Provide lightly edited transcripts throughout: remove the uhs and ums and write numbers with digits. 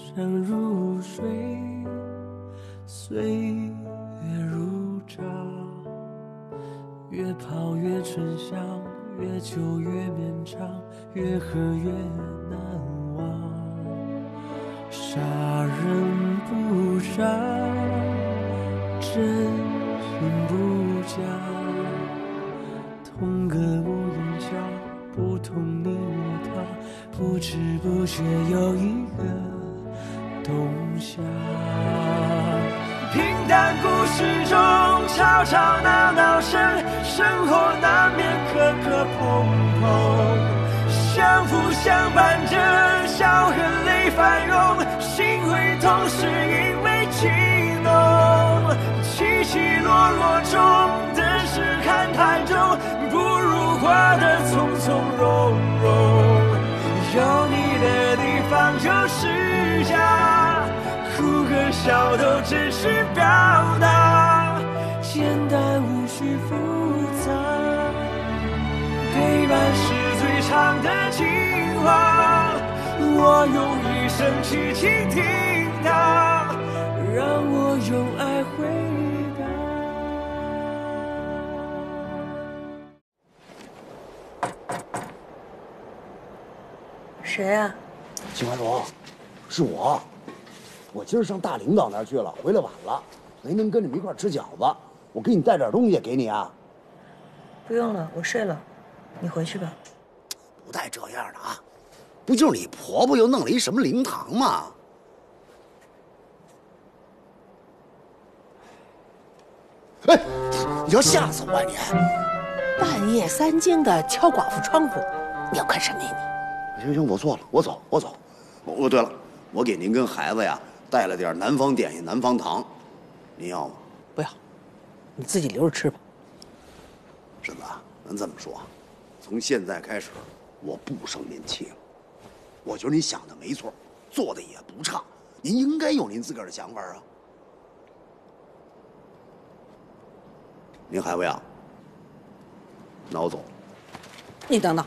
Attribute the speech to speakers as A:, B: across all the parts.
A: 想入睡，岁月如茶，越泡越醇香，越久越绵长，越喝越难忘。杀人不杀，真心不假，同个屋檐下，不同你我他，不知不觉有一个冬夏。平淡故事中吵吵闹闹声，生活难免磕磕碰碰，相扶相伴着笑和泪翻涌，心会痛是因为情浓，起起落落中的是看太重，不如活得从从容容，有你的地方就是家，哭和笑都只是表达，简单无需复杂，陪伴是最长的情话，我用一生去倾听它，让我用爱回答。
B: 谁呀？
C: 秦怀龙，是我。我今儿上大领导那儿去了，回来晚了，没能跟你们一块吃饺子。我给你带点东西给你啊。
B: 不用了，我睡了，你回去吧。
C: 不带这样的啊！不就是你婆婆又弄了一什么灵堂吗？哎，你要吓死我啊你！
D: 半夜三更的敲寡妇窗户，你要干什么呀你？
C: 行行，我错了，我走。哦，对了，我给您跟孩子呀带了点南方点心、南方糖，您要吗？
D: 不要，你自己留着吃吧。
C: 婶子，咱这么说，从现在开始，我不生您气了。我觉得您想的没错，做的也不差，您应该有您自个儿的想法啊。您还不要？那我走了。
D: 你等等，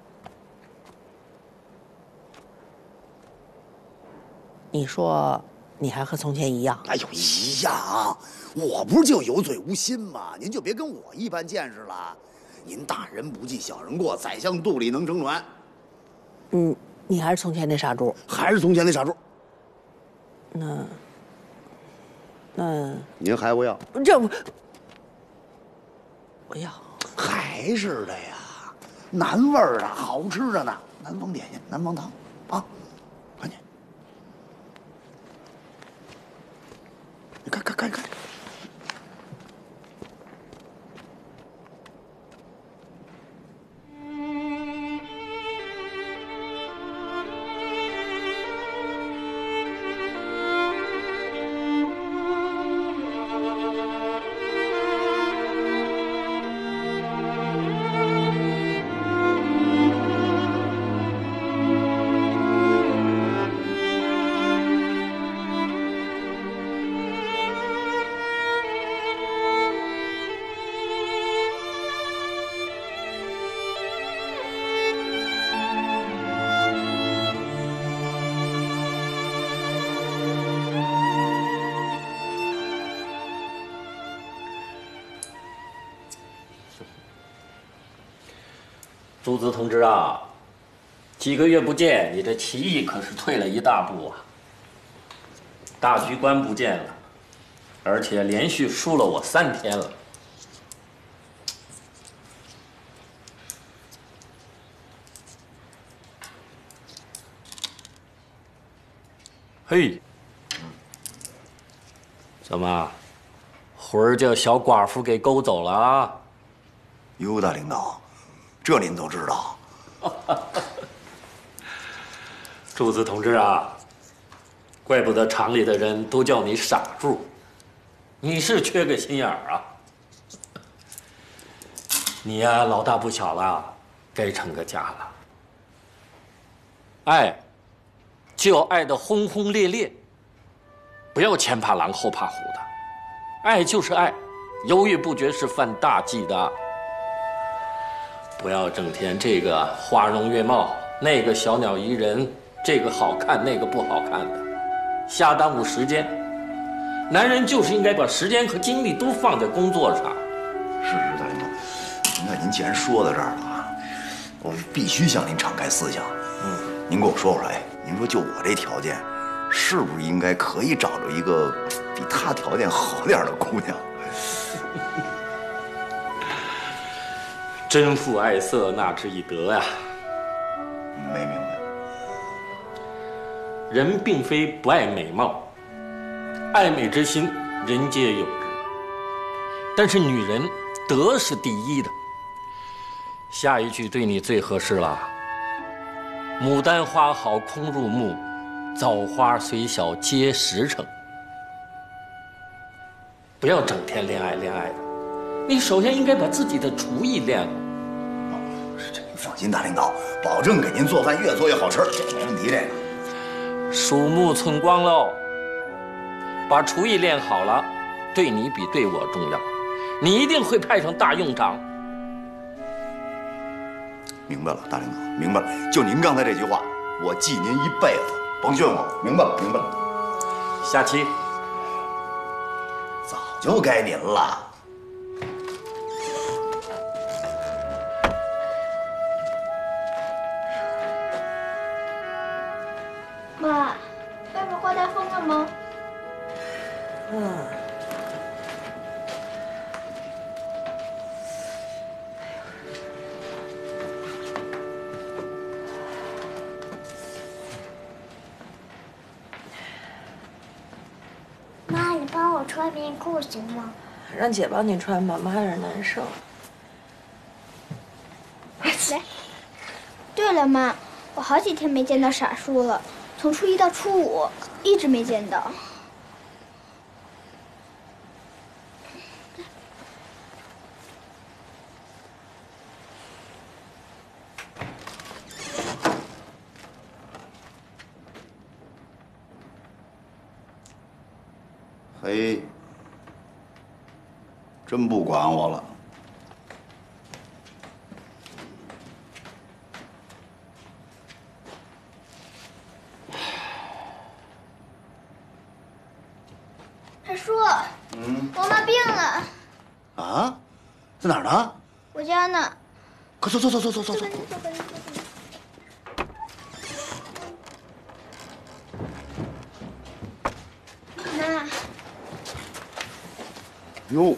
D: 你说你还和从前一样？
C: 哎呦，一样！我不是就有嘴无心吗？您就别跟我一般见识了。您大人不计小人过，宰相肚里能撑船。
D: 你还是从前那傻猪？
C: 还是从前那傻猪？
D: 那
C: 您还不要？
D: 这不要，
C: 还是的呀，南味儿的，好吃着呢。南方点心，南方糖啊，赶紧，你看。
E: 朱子同志啊，几个月不见，你这棋艺可是退了一大步啊。大局观不见了，而且连续输了我3天了。嘿，怎么，魂儿叫小寡妇给勾走了啊？
C: 哟，大领导，这您都知道？
E: 朱子同志啊，怪不得厂里的人都叫你傻柱，你是缺个心眼儿啊。你呀，老大不小了，该成个家了。爱，就要爱得轰轰烈烈，不要前怕狼后怕虎的。爱就是爱，犹豫不决是犯大忌的。不要整天这个花容月貌，那个小鸟依人，这个好看那个不好看的。 瞎耽误时间。男人就是应该把时间和精力都放在工作上。
F: 是大领导，那您既然说到这儿了啊，我必须向您敞开思想。您给我说说，您说就我这条件，是不是应该可以找着一个比他条件好点的姑娘？
E: 真妇爱色，纳之以德呀。
F: 没明白。
E: 人并非不爱美貌，爱美之心人皆有之。但是女人德是第一的。下一句对你最合适了。牡丹花好空入目，枣花虽小皆实诚。不要整天恋爱恋爱的，你首先应该把自己的厨艺练好。
F: 您放心，大领导，保证给您做饭越做越好吃，这没问题。这个
E: 鼠目寸光喽，把厨艺练好了，对你比对我重要，你一定会派上大用场。
F: 明白了，大领导，明白了。就您刚才这句话，我记您一辈子，甭训我。明白了，明白了。
E: 下期
F: 早就该您了。
G: 妈，外面刮大风了吗？妈，你帮我穿棉裤行吗？
B: 让姐帮你穿吧，妈有点难受。
G: 来。对了，妈，我好几天没见到傻叔了，从初一到初五一直没见到。
C: 嘿，真不管我了。
G: 傻叔，我妈病了。
C: 啊，在哪儿呢？
G: 我家呢。
C: 快走走走走走走走。
G: 妈。
C: 哟，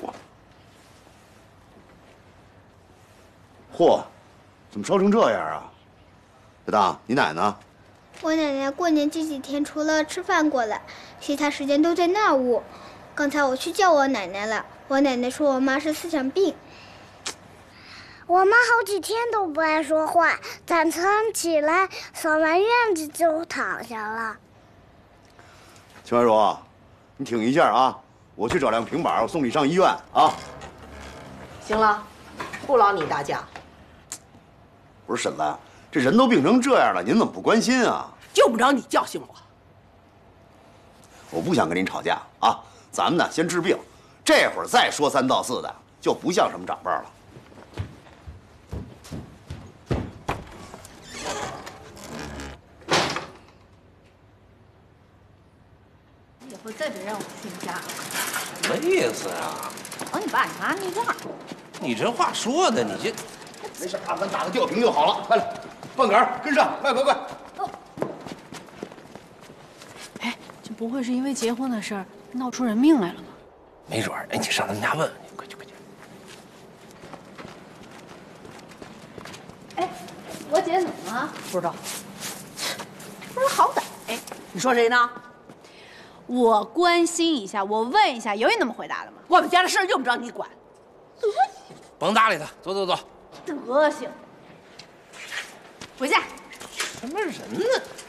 C: 嚯，怎么烧成这样啊？小大，你奶呢？
G: 我奶奶过年这几天除了吃饭过来，其他时间都在那屋。刚才我去叫我奶奶了，我奶奶说我妈是思想病。
H: 我妈好几天都不爱说话，早晨起来扫完院子就躺下了。
C: 秦怀茹，你挺一下啊！我去找辆平板，我送你上医院啊。
D: 行了，不劳你大驾。
C: 不是婶子，这人都病成这样了，您怎么不关心啊？
D: 用不着你教训我。
C: 我不想跟您吵架啊，咱们呢先治病，这会儿再说三道四的，就不像什么长辈了。
I: 以后再别让我去你家。
J: 什么意思啊？
I: 瞧你爸你妈那样，
J: 你这话说的，你这
C: 没事啊，咱打个吊瓶就好了。快来，半杆儿跟上，快快快！
I: 哎，这不会是因为结婚的事儿闹出人命来了吧？
J: 没准儿。哎，你上他们家问问，你快去快去。
I: 哎，我姐怎么了？
D: 不知道，不是好歹。哎，你说谁呢？
I: 我关心一下，我问一下，有你那么回答的吗？
D: 我们家的事儿用不着你管。
J: 甭搭理他，走走走。
I: 德行。回家。
J: 什么人呢？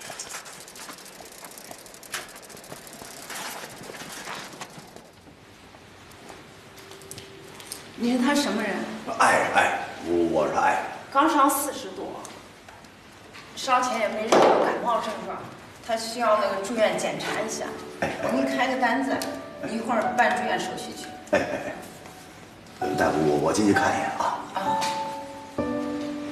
I: 你说他什么人？
F: 爱，我是爱。
I: 刚烧40度，烧前也没任何感冒症状，他需要那个住院检查一下。我给你开个单子，你一会儿办住院手续去。
F: 大夫，我进去看一眼啊。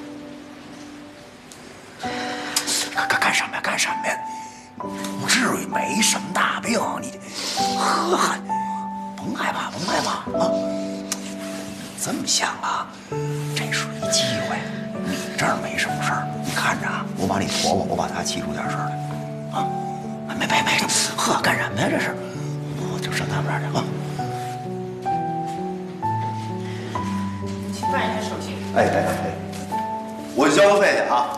F: 干什么呀？干什么呀？不至于没什么大病，你呵，甭害怕，甭害怕啊！这么想啊，这是一机会，你这儿没什么事儿，你看着啊，我把你婆婆，我把她气出点事儿来啊！没，呵，干什么呀？这是，我就上他们这儿去啊！
I: 去办一下手续。
F: 哎，我交个费去啊！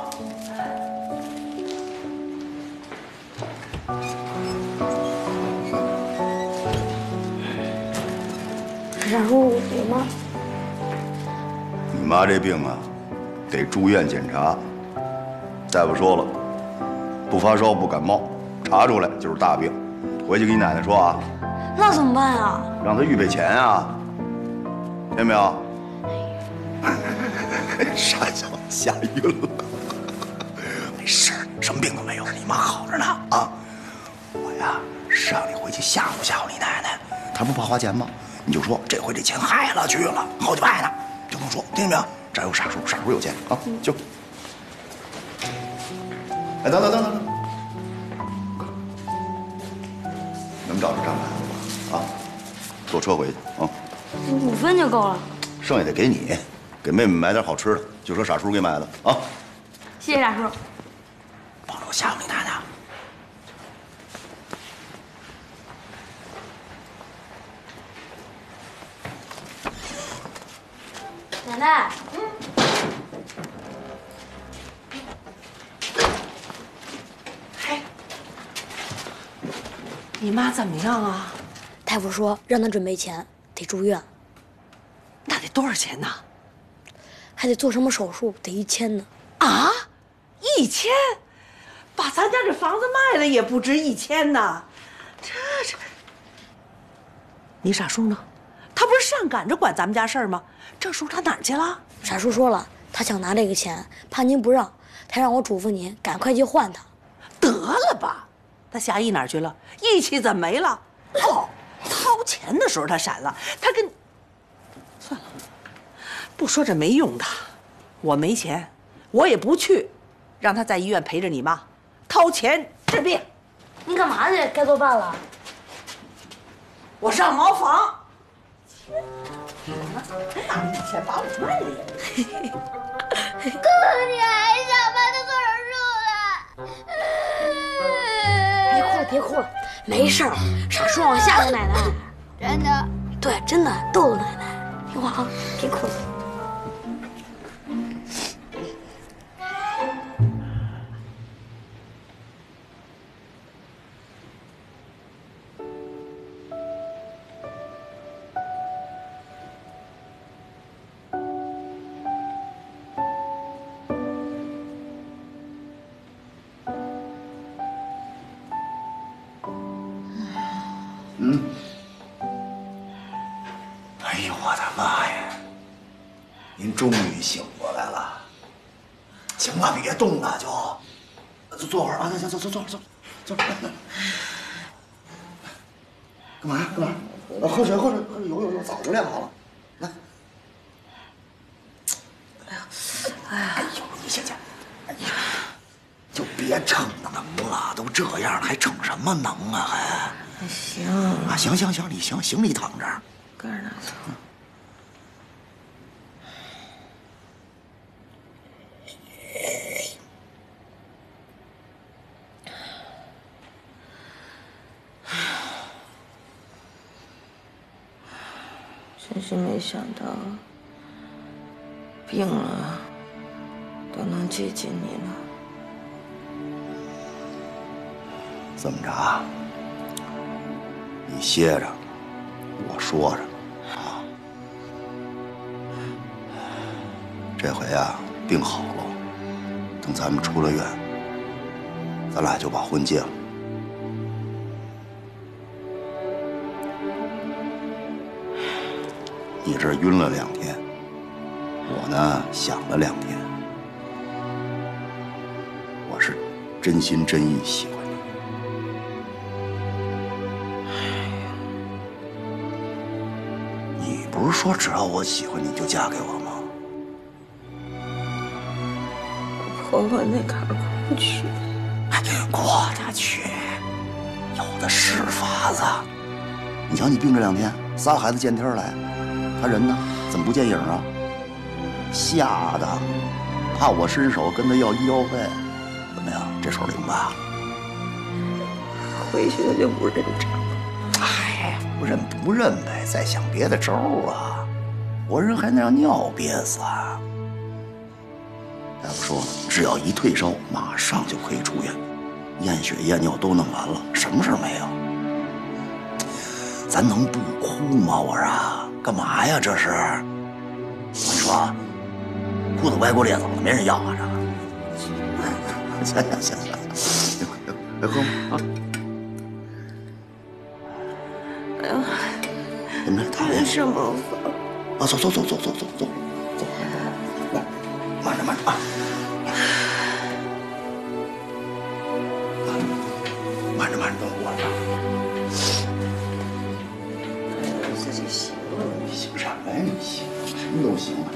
H: 傻叔，我妈。
F: 你妈这病啊，得住院检查。大夫说了，不发烧不感冒，查出来就是大病。回去跟你奶奶说啊。
H: 那怎么办呀？
F: 让她预备钱啊，听见没有？傻小子吓晕了。没事，什么病都没有，你妈好着呢啊！我呀是让你回去吓唬吓唬你奶奶，她不怕花钱吗？你就说这回这钱害了去了，好几百呢，就这么说，听见没有？这儿有傻叔，傻叔有钱啊，就。哎，等，能找着张牌子吧？啊，坐车回去啊。
H: 5分就够了。
F: 剩下的给你，给妹妹买点好吃的，就说傻叔给买的啊。
H: 谢谢傻叔。
F: 帮着我吓唬你奶奶。
H: 奶奶，
D: 你妈怎么样啊？
H: 大夫说让她准备钱，得住院，
D: 那得多少钱呢？
H: 还得做什么手术，得1000呢。
D: 啊，1000？把咱家这房子卖了也不值1000呢。这，你傻叔呢？他不是上赶着管咱们家事儿吗？这时候他哪儿去了？
H: 傻叔说了，他想拿这个钱，怕您不让，他让我嘱咐您赶快去换他。
D: 得了吧，他夏意哪儿去了？义气怎么没了？哦，掏钱的时候他闪了，他跟……算了，不说这没用的，我没钱，我也不去，让他在医院陪着你妈，掏钱治病。
H: 您干嘛去？该做饭了。
D: 我上茅房。还拿着1000把我卖了也。
G: 哥哥，你还想帮他做手术了？
H: 别哭了，没事儿。傻叔让我吓唬奶奶。
G: 真的？
H: 对，真的逗逗奶奶。听话啊，别哭了。
F: 哎呦我的妈呀！您终于醒过来了。行了，别动了，就坐会儿啊！坐。干嘛？喝水，有，早就晾好了。来。哎呦，你行，哎呀，就别逞能了，都这样了，还逞什么能啊？还
B: 行
F: 啊，行，你行李躺这儿。
B: 搁这儿呢。真是没想到，病了都能接近你了。
F: 这么着啊，你歇着，我说着啊。这回啊，病好了，等咱们出了院，咱俩就把婚结了。你这晕了2天，我呢想了2天，我是真心真意喜欢你。你不是说只要我喜欢你就嫁给我吗？
B: 婆婆那坎儿过不去，
F: 过得去。
C: 的是法子。你瞧，你病这2天，3孩子见天来，他人呢？怎么不见影啊？吓的，怕我伸手跟他要医药费。怎么样？这手灵吧？
B: 回去他就不认账。
C: 哎，不认不认呗，再想别的招啊。活人还能让尿憋死啊？大夫说，只要一退烧，马上就可以出院，验血验尿都弄完了，什么事儿没有。咱能不哭吗？我说，干嘛呀？这是？我跟你说，裤子歪过裂枣了，没人要啊！这个。行，来喝吗？啊！
B: 哎呀，
C: 怎么了？讨厌
B: 什么烦？
C: 啊，走，来，慢着啊！慢着，等我呢。
B: 自己行了。
C: 行什么呀？你行，什么都行了。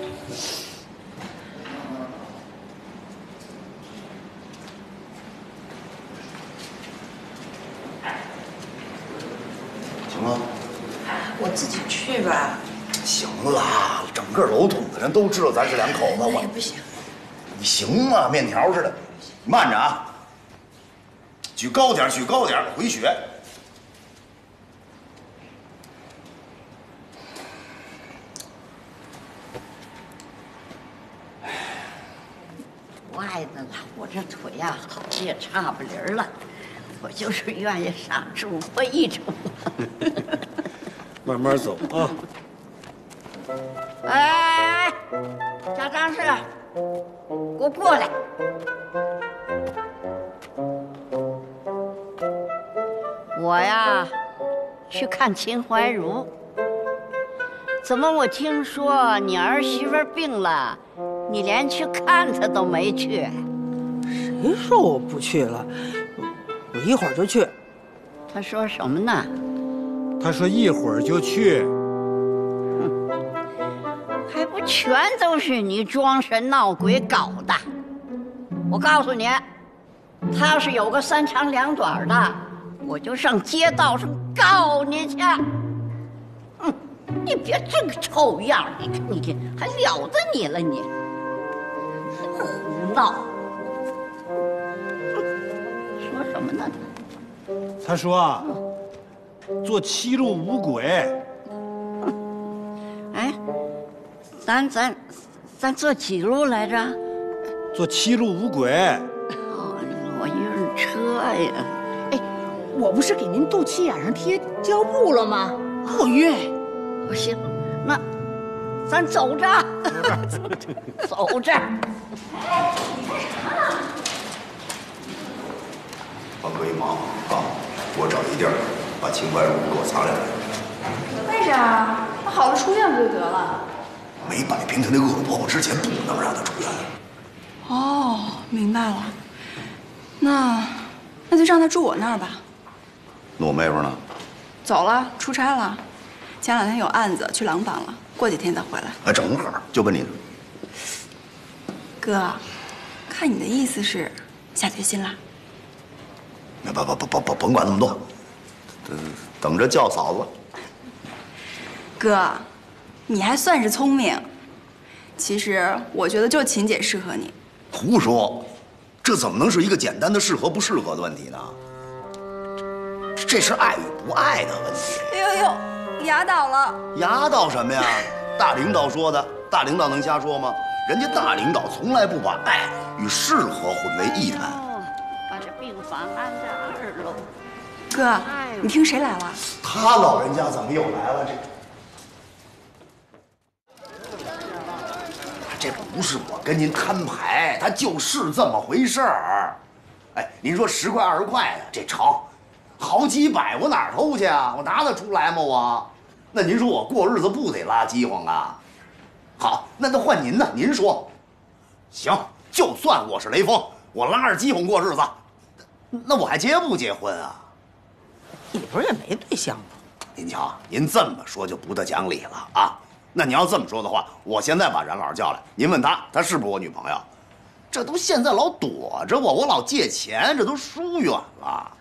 C: 行了。
B: 我自己去吧。
C: 行了，整个楼筒的人都知道咱是2口子，我
B: 不行。
C: 你行吗？面条似的，慢着啊！举高点，回血。
K: 不碍的了，我这腿呀，好像也差不离儿了，我就是愿意上主播一程。
J: 慢慢走啊！
K: 哎，家张氏，给我过来！我呀，去看秦怀茹。怎么我听说你儿媳妇病了，你连去看她都没去？
B: 谁说我不去了？我一会儿就去。
K: 他说什么呢？
L: 他说一会儿就去。
K: 还不全都是你装神闹鬼搞的？我告诉你，他要是有个3长2短的，我就上街道上告你去。你别这个臭样，你看还了得你了你？胡闹！说什么呢？
L: 他说啊，做7路五鬼。
K: 哎，咱做几路来着？
L: 做7路五鬼。
K: 哦，我一人车呀。
D: 哎，我不是给您肚脐眼上贴胶布了吗？好运。
K: 不行，那咱走着。走着。
F: 王哥一忙啊，我找一地儿把秦怀茹给我擦亮了。
I: 为啥？那好了出院不就得了？
F: 没摆平他那恶婆婆之前，不能让他出院。
I: 哦，明白了。那就让他住我那儿吧。
C: 那我妹夫呢？
I: 走了，出差了。前2天有案子，去廊坊了，过几天再回来。
C: 哎，正好就奔你。
I: 哥，看你的意思是下决心啦？
C: 甭管那么多，等着叫嫂子。
I: 哥，你还算是聪明。其实我觉得就秦姐适合你。
C: 胡说，这怎么能是一个简单的适合不适合的问题呢？这是爱与不爱的问题。
I: 哎呦，压倒了！
C: 压倒什么呀？大领导说的，大领导能瞎说吗？人家大领导从来不把爱与适合混为一谈。
K: 把这病房安在2楼。
I: 哥，你听谁来了？
C: 他老人家怎么又来了？这不是我跟您摊牌，他就是这么回事儿。哎，您说10块20块的这成，好几百我哪儿偷去啊？我拿得出来吗？我，那您说我过日子不得拉饥荒啊？好，那换您呢？您说，行，就算我是雷锋，我拉着饥荒过日子，那我还结不结婚啊？
D: 你不是也没对象吗？
C: 您瞧，您这么说就不得讲理了啊！那你要这么说的话，我现在把冉老师叫来，您问她是不是我女朋友？这都现在老躲着我，我老借钱，这都疏远了。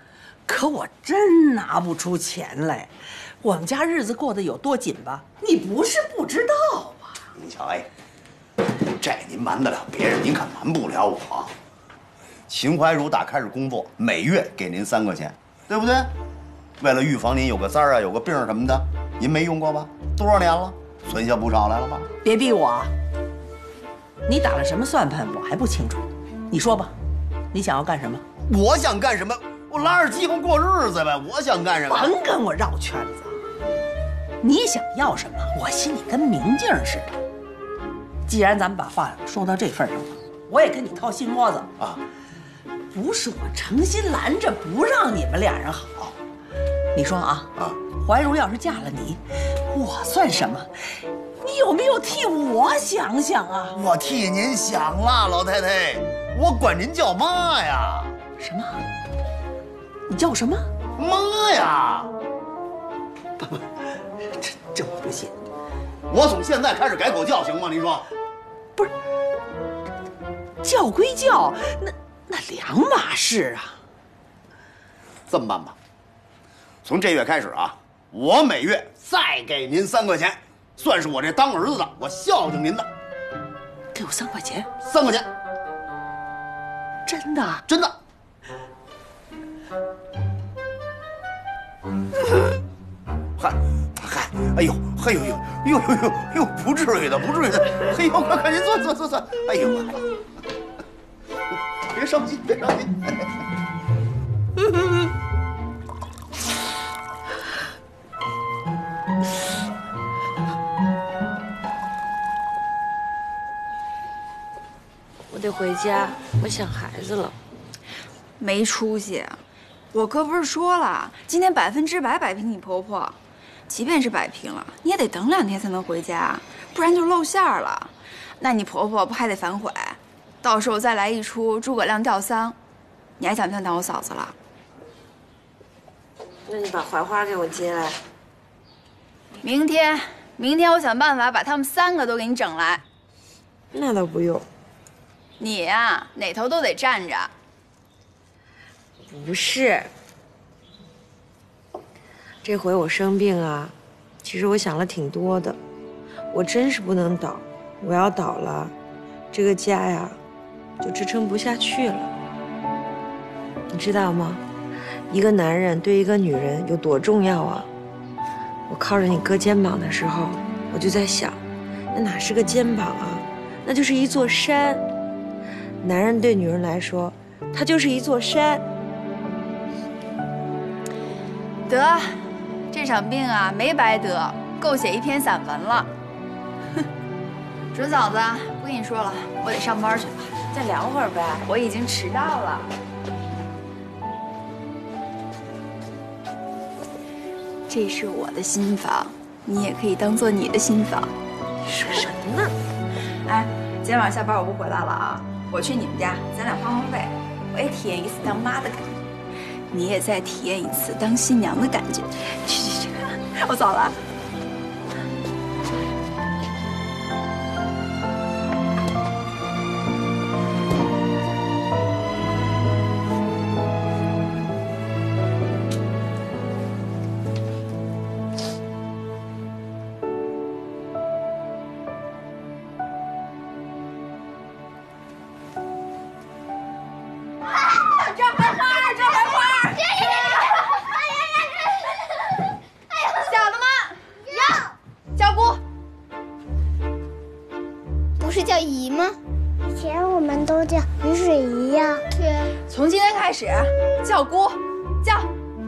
D: 可我真拿不出钱来。我们家日子过得有多紧吧？你不是不知道啊。
C: 你瞧，哎，这您瞒得了别人，您可瞒不了我。秦怀茹打开始工作，每月给您3块钱，对不对？为了预防您有个灾儿啊，有个病什么的，您没用过吧？多少年了，存下不少来了吧？
D: 别逼我，你打了什么算盘，我还不清楚。你说吧，你想要干什么？
C: 我想干什么？我拉着饥荒过日子呗。我想干什么？
D: 甭跟我绕圈子。你想要什么，我心里跟明镜似的。既然咱们把话说到这份上了，我也跟你掏心窝子啊。不是我诚心拦着不让你们俩人好。你说啊，怀茹要是嫁了你，我算什么？你有没有替我想想啊？
C: 我替您想了，老太太，我管您叫妈呀。
D: 什么？你叫我什么？
C: 妈呀！
D: 不，这我不信。
C: 我从现在开始改口叫行吗？您说？
D: 不是，叫归叫，那两码事啊。
C: 这么办吧，从这月开始啊，我每月再给您3块钱，算是我这当儿子的，我孝敬您的。
D: 给我3块钱
C: ？3块钱。
D: 真的？
C: 真的。嗨，哎呦，嘿呦，不至于的，不至于的。嘿呦，快您坐。哎呦，别伤心，别伤心。
M: 我得回家，我想孩子了。
N: 没出息！我哥不是说了，今天100%摆平你婆婆，即便是摆平了，你也得等2天才能回家，不然就露馅了。那你婆婆不还得反悔？到时候再来一出诸葛亮吊丧，你还想不想当我嫂子了？
M: 那你把槐花给我接来。
N: 明天我想办法把他们3个都给你整来。
M: 那倒不用。
N: 你呀，哪头都得站着。
M: 不是，这回我生病啊，其实我想了挺多的，我真是不能倒，我要倒了，这个家呀，就支撑不下去了。你知道吗？一个男人对一个女人有多重要啊！我靠着你哥肩膀的时候，我就在想，那哪是个肩膀啊，那就是一座山。男人对女人来说，他就是一座山。
N: 得，这场病啊没白得，够写一篇散文了。哼，准嫂子，不跟你说了，我得上班去了。
M: 再聊会儿呗，
N: 我已经迟到了。这是我的新房，你也可以当做你的新房。
M: 说什么呢？
N: 哎，今天晚上下班我不回来了啊，我去你们家，咱俩换换位，我也体验一次当妈的感觉。你也再体验一次当新娘的感觉。去，我走了。从今天开始，叫姑，叫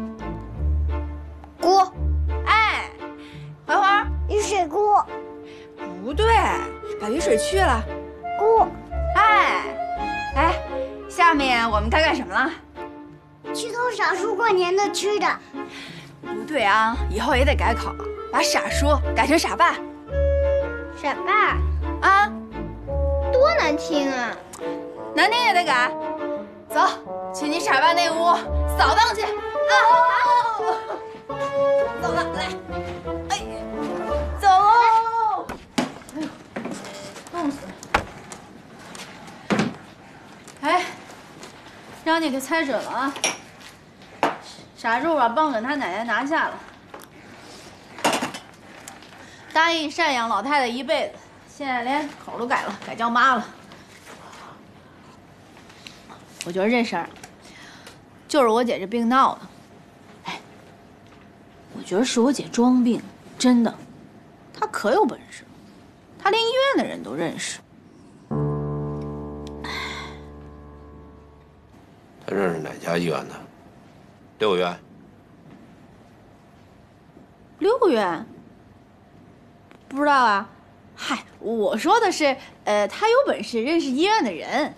N: 姑。哎，槐花，
H: 雨水姑。
N: 不对，把雨水去了。
H: 姑。
N: 哎，来，下面我们该干什么了？
H: 去偷傻叔过年的吃的。
N: 不对啊，以后也得改口，把傻叔改成傻爸。
G: 傻爸
N: 啊，
G: 多难听啊！
N: 难听也得改。走，去你傻爸那屋扫荡去。啊！走了，来，哎，走喽！哎呦，冻死了！哎，让你给猜准了啊！
I: 傻柱把棒跟他奶奶拿下了，答应赡养老太太一辈子，现在连口都改了，改叫妈了。我觉得这事儿就是我姐这病闹的。哎，我觉得是我姐装病，真的，她可有本事，她连医院的人都认识。
J: 他认识哪家医院的？6院。
I: 6院？不知道啊。嗨，我说的是，他有本事认识医院的人。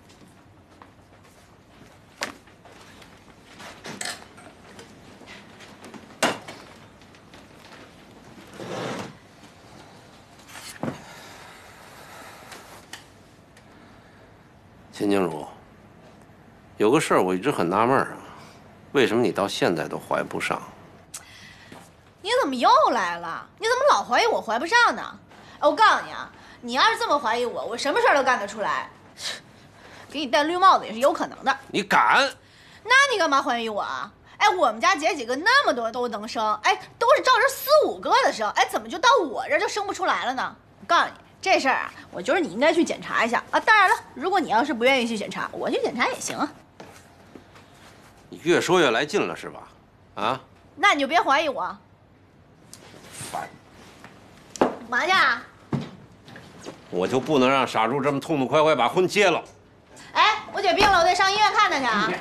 J: 秦静茹，有个事儿我一直很纳闷啊，为什么你到现在都怀不上？
I: 你怎么又来了？你怎么老怀疑我怀不上呢？我告诉你啊，你要是这么怀疑我，我什么事儿都干得出来，给你戴绿帽子也是有可能的。
J: 你敢？
I: 那你干嘛怀疑我啊？哎，我们家姐几个那么多都能生，哎，都是照着4、5个的生，哎，怎么就到我这儿就生不出来了呢？我告诉你。这事儿啊，我觉得你应该去检查一下啊。当然了，如果你要是不愿意去检查，我去检查也行啊。
J: 你越说越来劲了是吧？啊？
I: 那你就别怀疑我。
J: 烦。
I: 干嘛去啊？
J: 我就不能让傻柱这么痛痛快快把婚结了。
I: 哎，我姐病了，我得上医院看她去啊。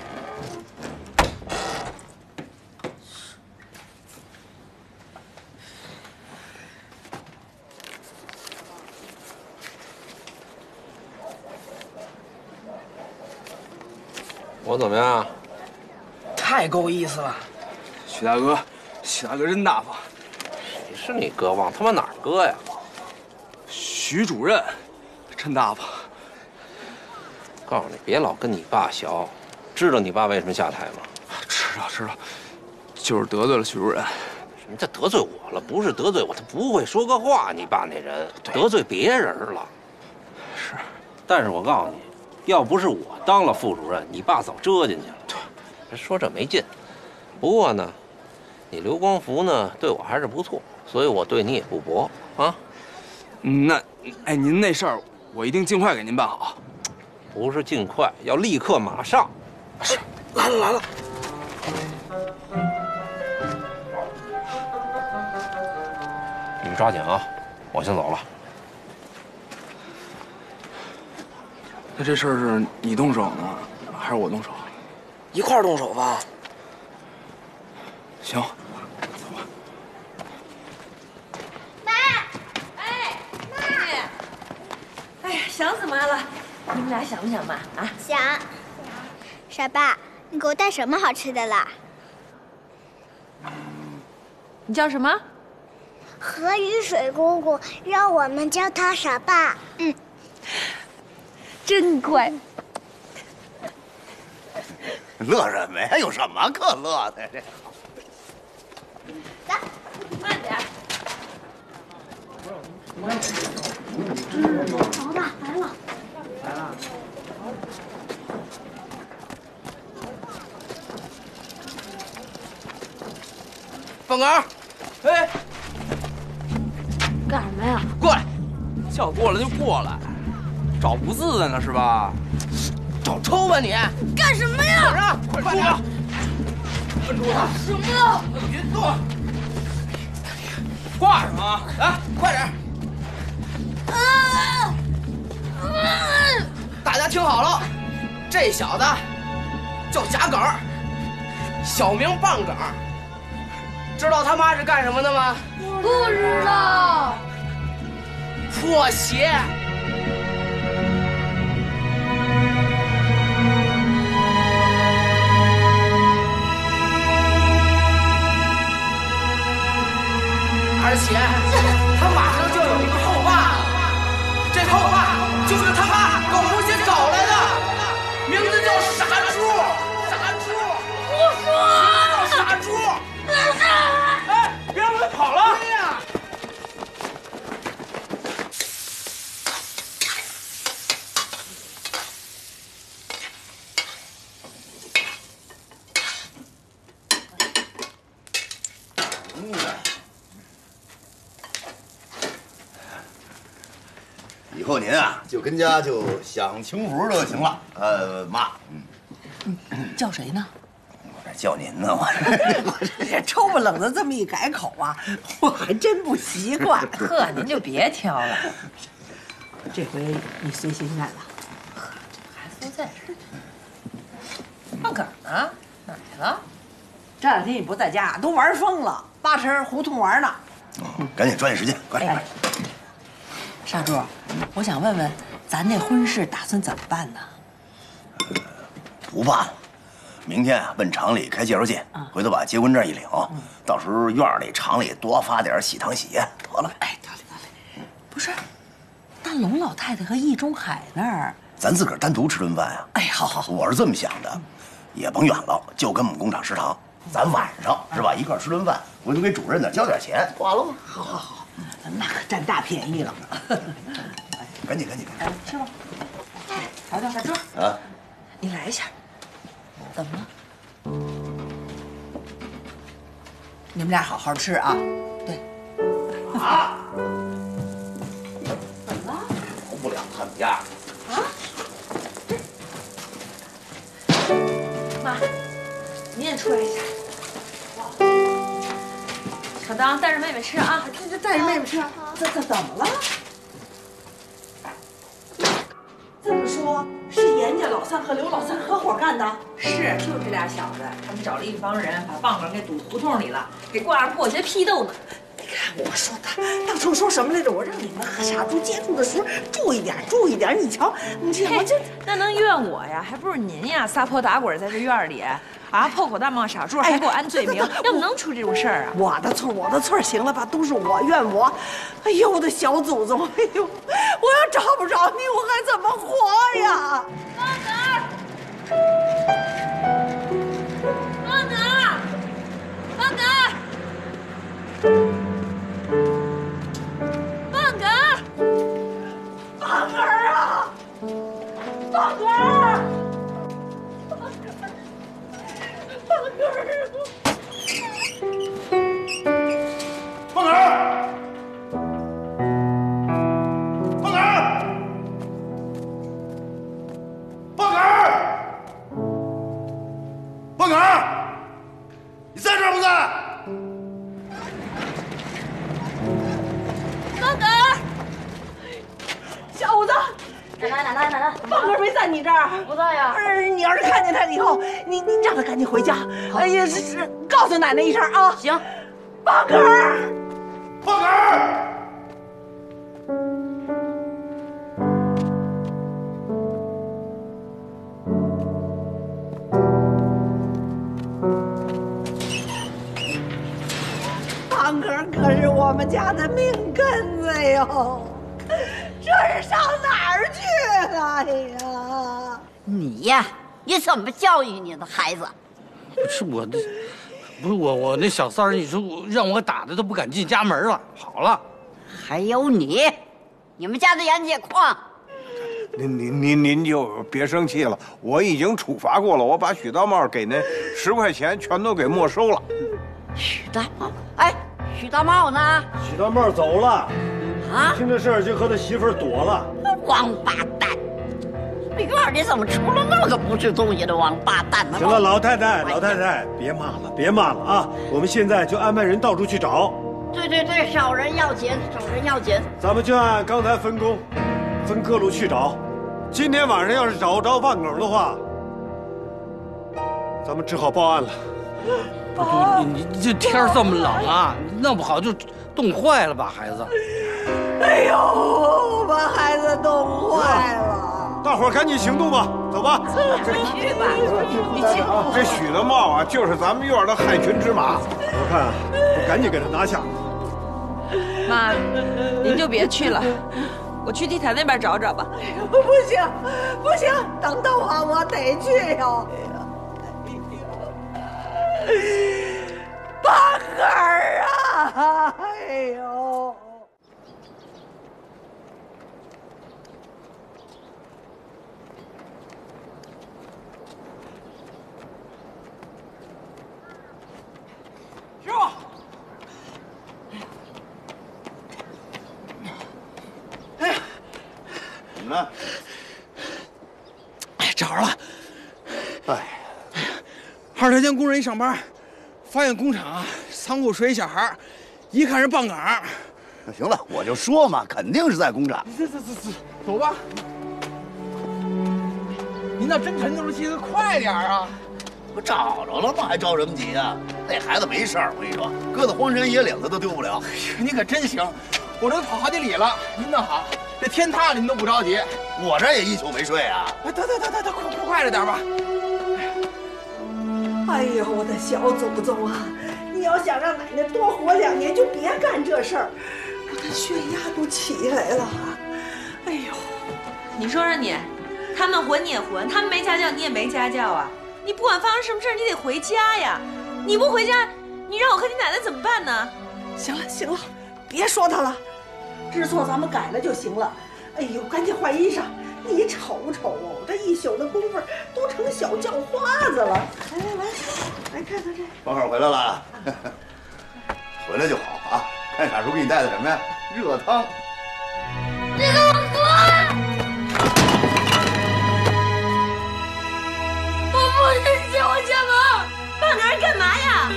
J: 我怎么样？
O: 太够意思了，许大哥真大方。
J: 谁是你哥？往他妈哪儿搁呀？
O: 许主任真大方。
J: 告诉你，别老跟你爸学。知道你爸为什么下台吗？
O: 知道，就是得罪了许主任。
J: 什么叫得罪我了？不是得罪我，他不会说个话。你爸那人得罪别人了。
O: 是，
J: 但是我告诉你。要不是我当了副主任，你爸早折进去了。说这没劲，不过呢，你刘光福呢对我还是不错，所以我对你也不薄啊。
O: 那，哎，您那事儿我一定尽快给您办好。
J: 不是尽快，要立刻马上。
O: 是，来了。
J: 你们抓紧啊，我先走了。
O: 那这事儿是你动手呢，还是我动手？
B: 一块儿动手吧。
O: 行，
I: 走吧。妈，
M: 哎呀，想死妈了！你们俩想不想妈啊？
G: 想。傻爸，你给我带什么好吃的啦？
M: 你叫什么？
H: 何雨水姑姑让我们叫他傻爸。
M: 真乖。
C: 乐什么呀？有什么可乐的？这。
I: 走，慢点。
H: 老大来了。
J: 凤儿，哎，
M: 干什么呀？
O: 过来，叫过来就过来。找不自在呢是吧？找抽吧你！
I: 干什么呀？
O: 快住吧！
I: 稳住他！什么？
O: 别动！挂上啊！来，快点！大家听好了，这小子叫贾梗儿，小名棒梗儿。知道他妈是干什么的吗？
I: 不知道。
O: 破鞋。而且他马上就有一个后爸，这后爸就是他妈狗头先找来的，名字叫傻猪。傻猪，
I: 胡说！
O: 傻猪，哎，别让他跑了！对呀。
F: 后您啊，就跟家就享清福就行了。妈，
D: 叫谁呢？
F: 我这叫您呢，我
D: 这抽不冷的这么一改口啊，我还真不习惯。
M: 呵，您就别挑了，
D: 这回你随心愿了。
M: 孩子都在这儿。胖梗呢？哪儿去了？
D: 这两天你不在家，都玩疯了，八成胡同玩呢。
F: 赶紧抓紧时间，快点。
D: 沙柱，我想问问，咱这婚事打算怎么办呢？
F: 不办了，明天啊奔厂里开介绍信，回头把结婚证一领，到时候院里厂里多发点喜糖喜宴，得了。
D: 哎，得嘞。不是，那龙老太太和易中海那儿，
F: 咱自个儿单独吃顿饭呀。
D: 哎，好，
F: 我是这么想的，也甭远了，就跟我们工厂食堂，咱晚上是吧一块吃顿饭，回头给主任呢交点钱，完了吗？
D: 好，那可占大便宜了。
F: 赶紧，
D: 吃吧。好的，小柱
F: 啊，
D: 你来一下。怎么了？你们俩好好吃啊。对。
F: 啊！
D: 怎么了？
F: 饶不了他们家。
D: 啊？
M: 妈，你也出来一下。小当带着妹妹吃啊！
D: 这带着妹妹吃。怎么了？这么说，是严家老三和刘老三合伙干的？
M: 是，就是这俩小子，他们找了一帮人，把棒棒给堵胡同里了，给挂上破鞋批斗呢。
D: 你看我说的，当初说什么来着？我让你们和傻猪接触的时候注意点。你瞧，我这
M: 那能怨我呀？还不是您呀，撒泼打滚在这院里，啊，破口大骂傻猪，还给我安罪名，要不能出这种事儿啊？
D: 我的错，行了吧？都是我怨我。哎呦，我的小祖宗！哎呦，我要找不着你，我还怎么活呀？
M: 棒子，棒子，
D: 棒儿啊！棒儿！
F: 棒儿！棒儿！棒儿！棒儿！你在这儿不在？
D: 棒儿！小子！
K: 奶奶，
D: 棒儿没在你这儿？
K: 不在呀。
D: 你要是看见他以后，你让他赶紧回家。哎呀，是告诉奶奶一声啊。
K: 行。
D: 棒儿，
F: 棒儿。
D: 棒儿可是我们家的命根子哟。这是上哪儿去了？哎呀！
K: 你呀，你怎么教育你的孩子？
L: 不是我那小三儿，你说让我打的都不敢进家门了。好了，
K: 还有你们家的盐碱矿。
P: 您就别生气了，我已经处罚过了，我把许大茂给那10块钱全都给没收了。
K: 许大茂，哎，许大茂呢？
L: 许大茂走了。
K: 啊！
L: 听这事儿就和他媳妇儿躲了。
K: 王八蛋！这院里怎么出了那个不是东西的王八蛋呢？
L: 行了，老太太，别骂了啊！我们现在就安排人到处去找。
K: 对，少人要紧。
L: 咱们就按刚才分工，分各路去找。今天晚上要是找不着棒梗的话，咱们只好报案了。你这天这么冷啊，弄不好就冻坏了吧，孩子。
D: 哎呦，把孩子冻坏了！
L: 大伙儿赶紧行动吧，走吧。
K: 去吧，你去。
P: 这许大茂啊，就是咱们院的害群之马。
L: 我看啊，我赶紧给他拿下。
M: 妈，您就别去了，我去地坛那边找找吧。
D: 不行，等等我得去哟。棒儿啊！哎呦！师傅，哎呀，
C: 么了？
Q: 哎，找着了。
C: 哎，
Q: 二台江工人一上班，发现工厂仓库睡一小孩，一看是棒杆。
C: 行了，我就说嘛，肯定是在工厂。
Q: 走吧。您那真沉住气，快点啊！
C: 不找着了吗？还着什么急啊？那孩子没事儿，我跟你说，搁在荒山野岭他都丢不了。
Q: 您可真行，我这跑好几里了。您倒好，这天塌了您都不着急。
C: 我这也一宿没睡啊。
Q: 得，快着点吧。
D: 哎呦，我的小祖宗啊！你要想让奶奶多活2年，就别干这事儿。我的血压都起来了。哎呦，
M: 你说说你，他们混你也混，他们没家教你也没家教啊！你不管发生什么事儿，你得回家呀！你不回家，你让我和你奶奶怎么办呢？
D: 行了，别说他了，知错咱们改了就行了。哎呦，赶紧换衣裳。你瞅瞅哦，这一宿的功夫都成小叫花子了。来看看这。
C: 宝口回来了，回来就好啊。看傻叔给你带的什么呀？热汤。
H: 你给我滚！我不许进我家门！
M: 棒杆干嘛呀？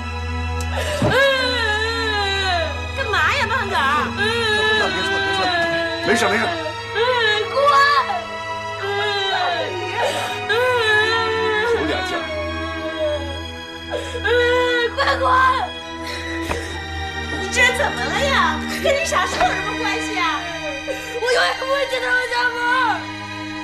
M: 干嘛呀，棒杆？
C: 别说，没事。有点劲儿。
H: 快滚！
M: 你这人怎么了呀？跟你傻叔有什么关系啊？
H: 我永远不会进他们家门。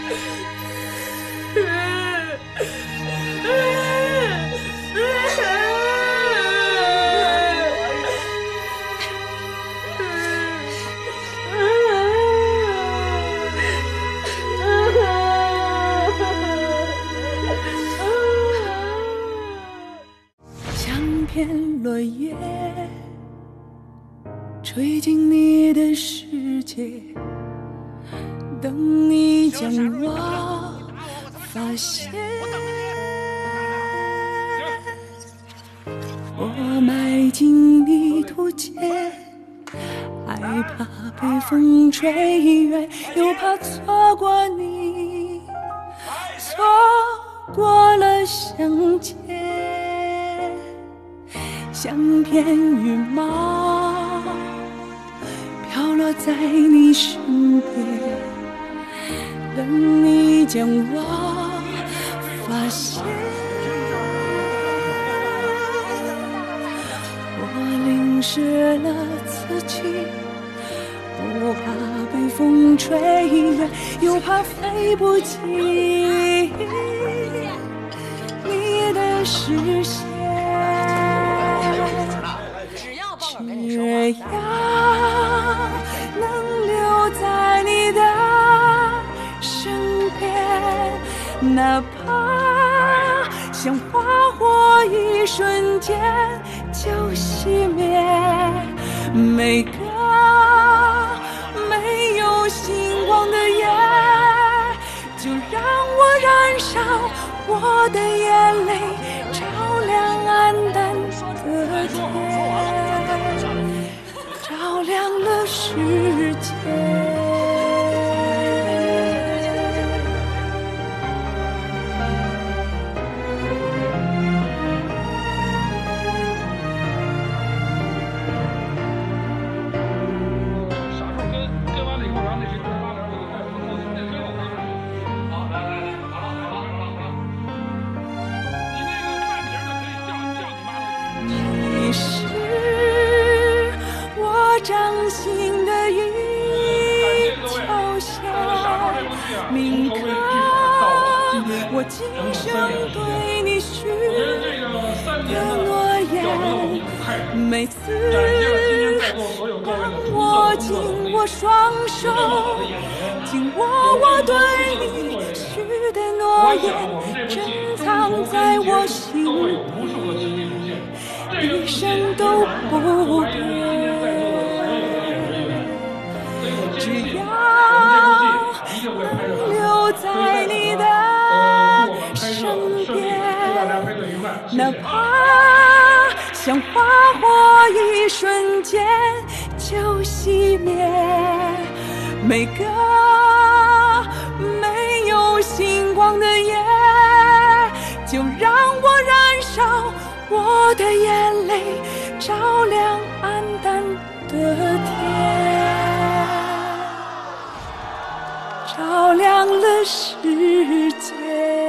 A: 像片落叶，吹进你的世界。等你降落，发现我埋进泥土间，害怕被风吹远，又怕错过你，错过了相见。像片羽毛飘落在你身边，等你将我发现，我淋湿了自己，不怕被风吹远，又怕飞不及你的视线。只要能留在你的身边，哪怕像花火一瞬间就熄灭，每个没有星光的夜，就让我燃烧我的眼泪，照亮暗淡的天，照亮了世界。掌心的一球线，铭刻我今生对你许的诺言。每次当握紧我双手，紧握我对你许的诺言，珍藏在我心底，一生都不变。只要能留在你的身边，哪怕像花火一瞬间就熄灭，每个我的眼泪照亮暗淡的天，照亮了世界。